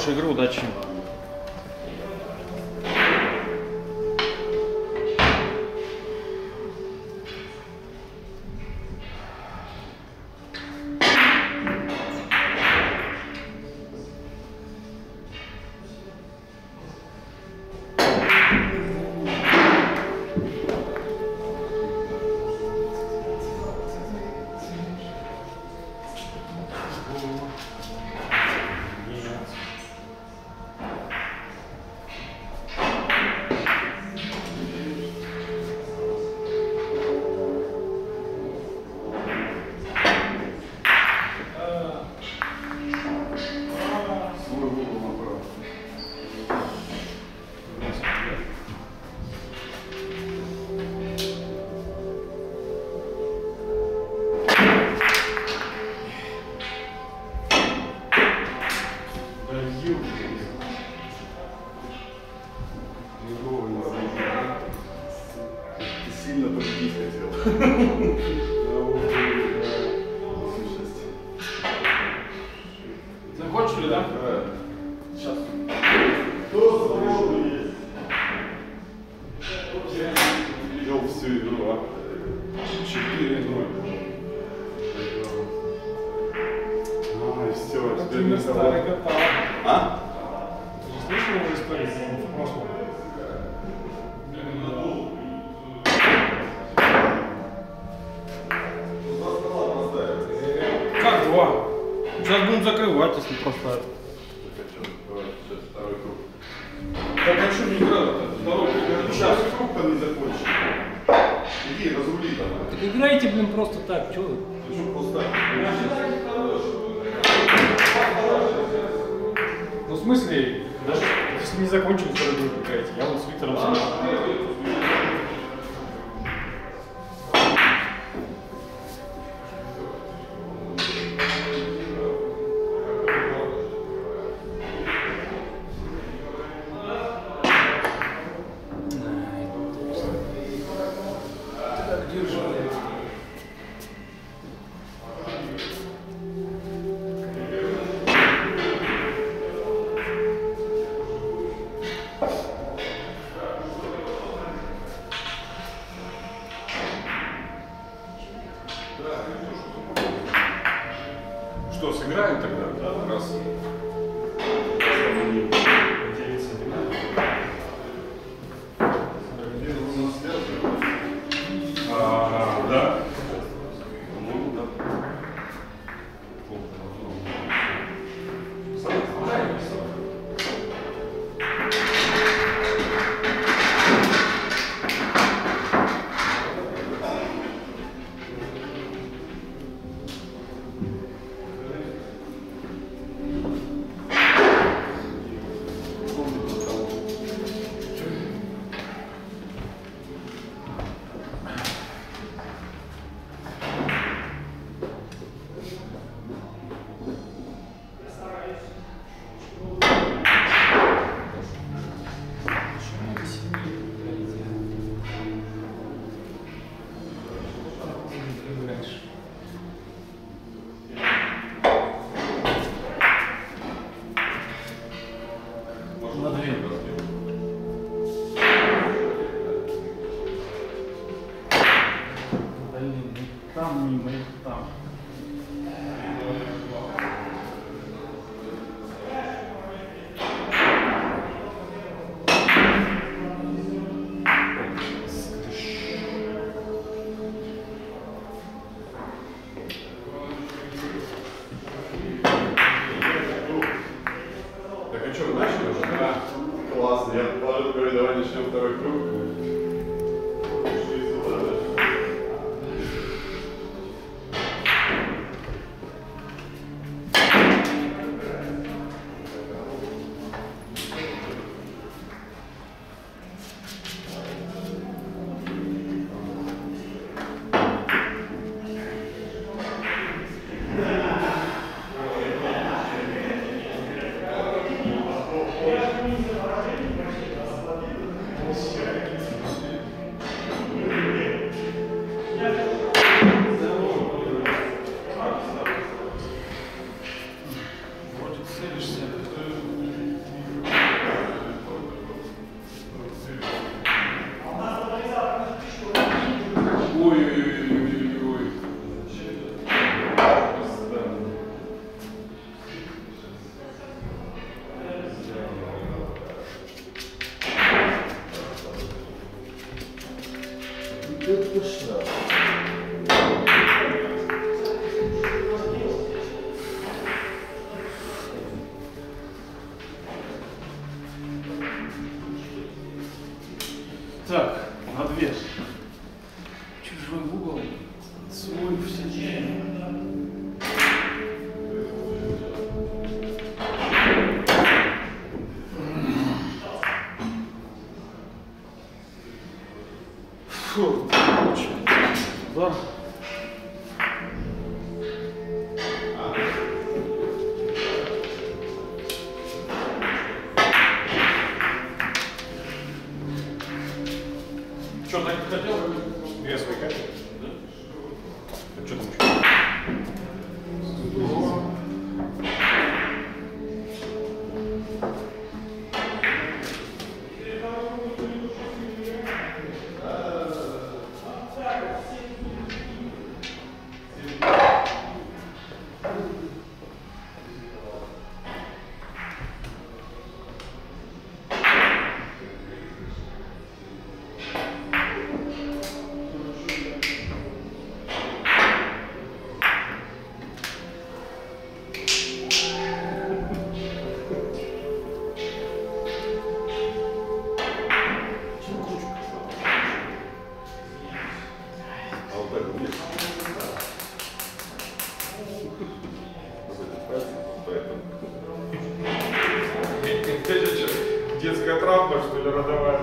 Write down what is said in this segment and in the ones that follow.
хорошей игры, удачи. Сильно победить хотел. Закончили, да? Сейчас. Кто свободный есть? Вел всю игру, а? 4-0. А, и все, теперь не старый катал. А? Ты же слышал его историю в прошлом? Как два? Сейчас будем закрывать, если просто. Сейчас второй круг. Так а что не играют-то? Второй круг. Сейчас круг там не закончен. Иди, разрули там. Так играйте, блин, просто так, чё вы? Ты что, пустая? Ну в смысле, даже если не закончили второй круг играете, я вот с Виктором сидел. Что, сыграем тогда? Раз. Да. На две. Блин, там мимо, там. Так, а что, начали уже? Да. Классно. Я положил, говорю, давай начнем второй круг. Это что? Так, на две. Чужой в угол, свой в сиденье. Фу, очень. Да. Что, так не хотел? Я свой катер. Да? А что там еще? Детская травма, что ли, родовая?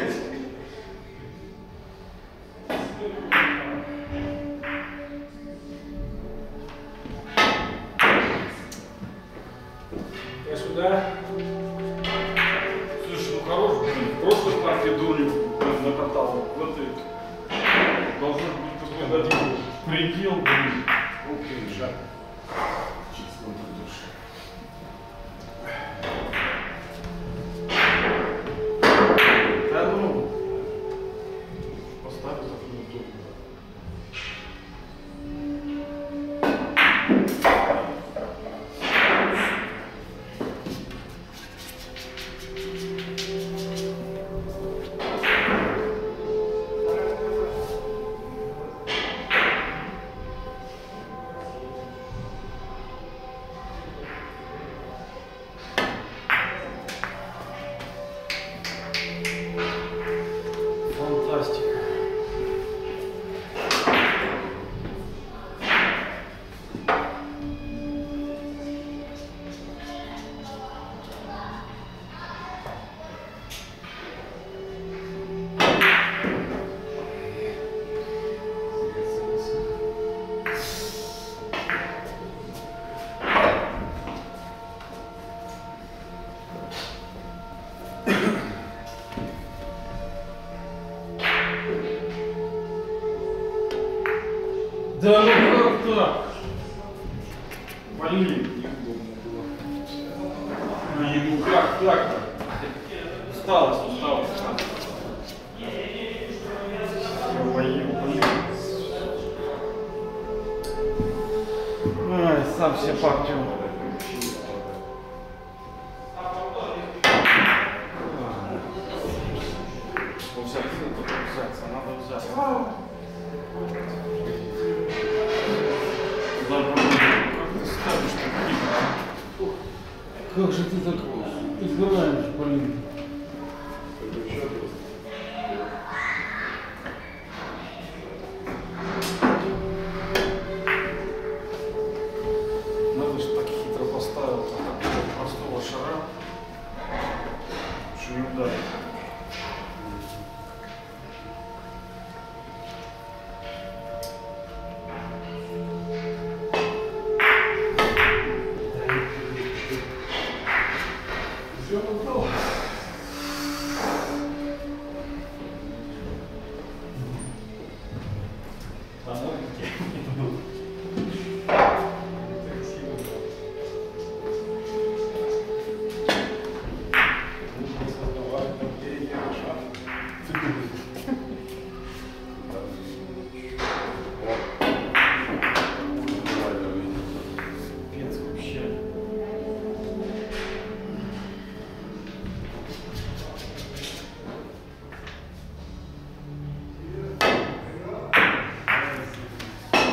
Я сюда. Слушай, ну хорош, блин. В прошлой партии дурню накатал. Вот и должен быть какой-то один предел, блин. Окей, шаг. Да ну. Поставь за минуту. Фантастика. Да ну как так? Блин, неудобно было. Блин, ну как так-то? Усталость, усталость. Блин. Ай, сам себе партию. Надо взяться. Как же ты так играешь, блин? Надо же так хитро поставил такого простого шара, что не ударит. Все готово.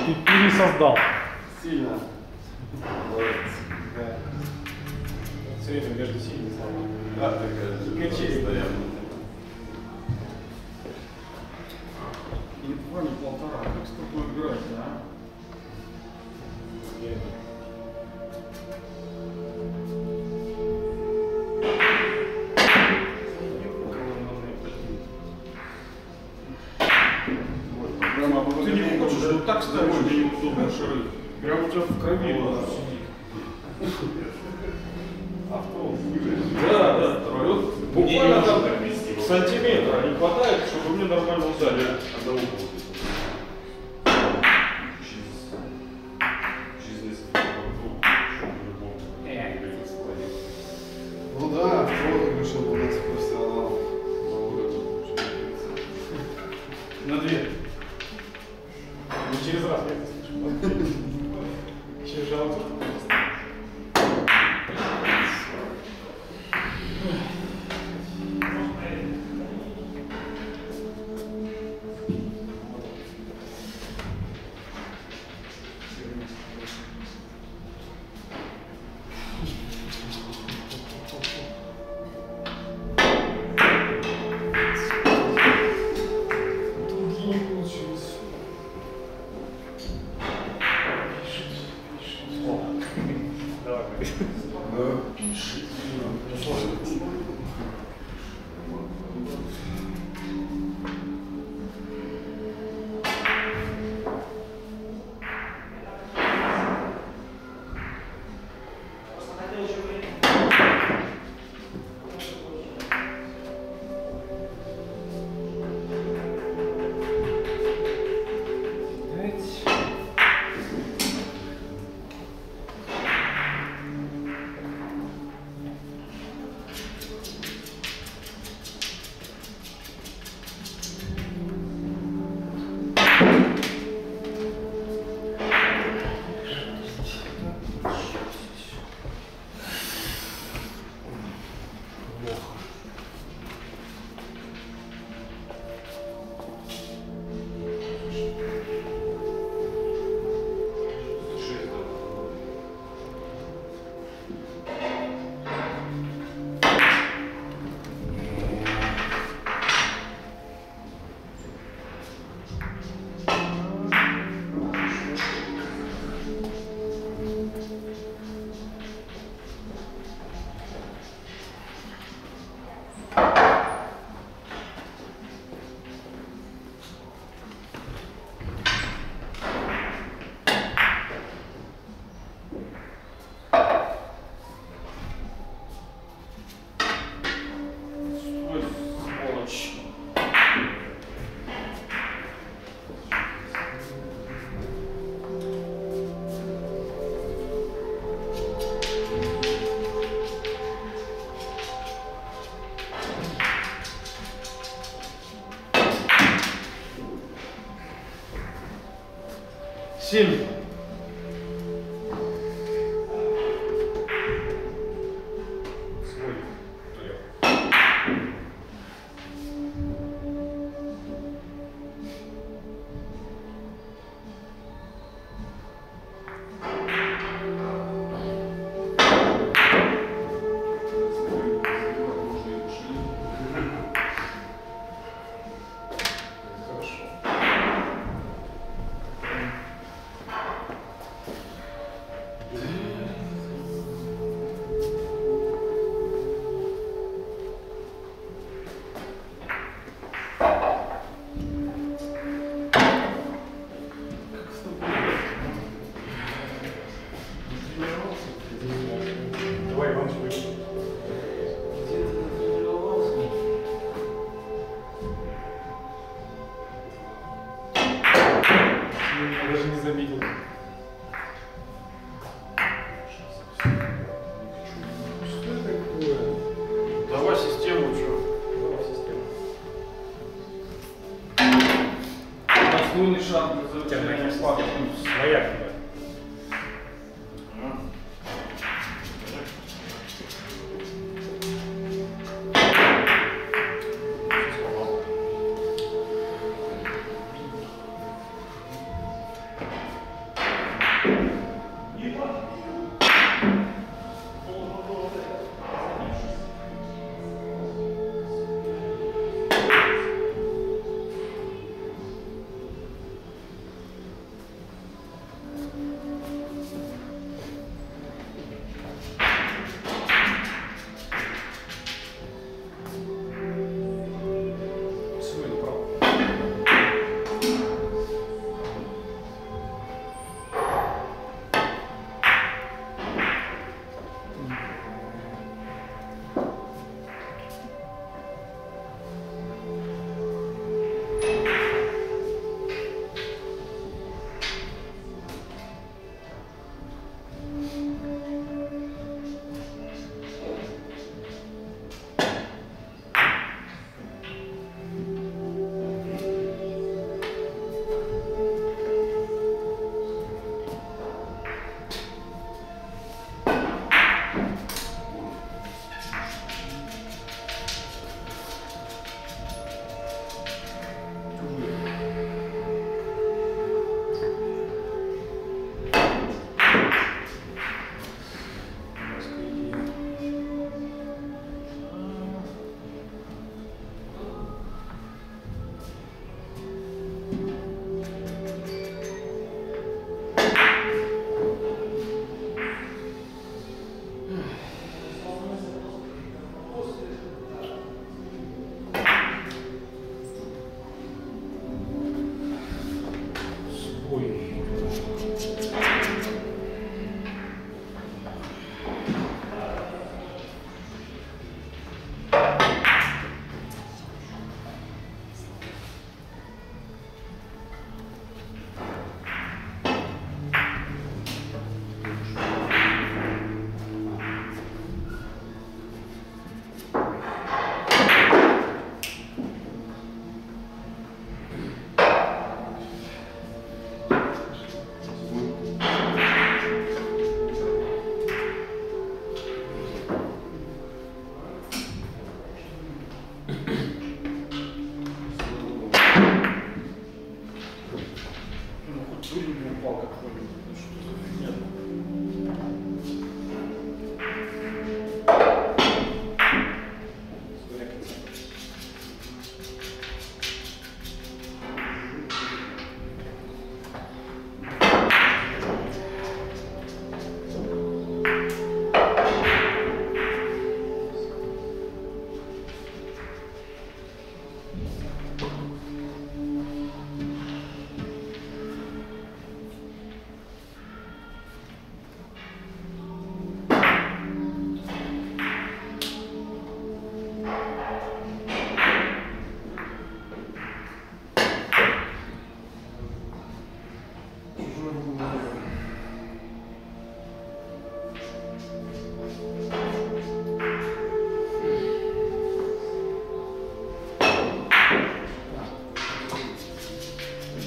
Ты пересоздал. Сильно. Молодец. Да. Все время между сильными словами. Да, такая же. Качели. Постоянно. Едва не полтора. Как с тобой играть, да? Ты не хочешь вот так ставишь, где неудобно шары. Прям у тебя в крови может сидеть. Автобус. Да, да. Вот буквально там сантиметра не хватает, чтобы мне нормально ударить. Одного получится. Ну да, кто решил у нас профессионал. На две. Не через раз, я это слышу. Через жалобу. Семь. Давай, Иван, выйди. Я даже не заметил. Что такое? Давай систему, что? Давай систему. Подслойный шаг называется. Тебя на слабо. Своя тебя.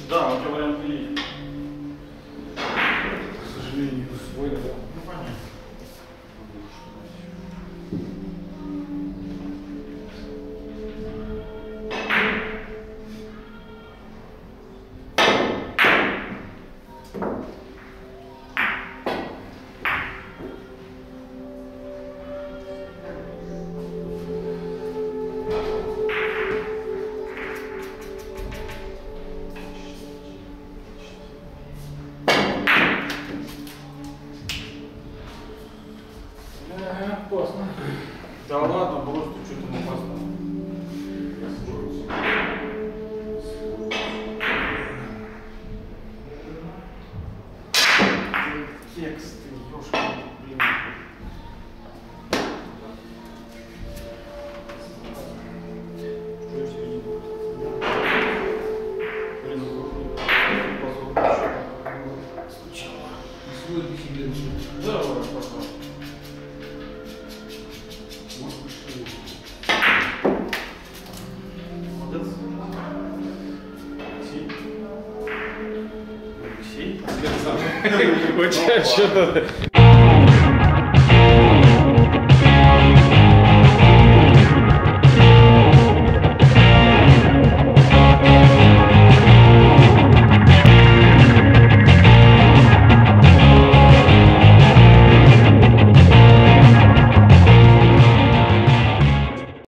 Да, у тебя вариант есть. К сожалению, свой, да. Ну, понятно. Опасно. Да ладно, брось, ты что-то опасно. Тексты, ёшка, блин. Что я себе не буду? Блин, скучала. Сегодня себе решил. Да, ладно, пока. Молодец. Алексей. Алексей. У тебя что-то...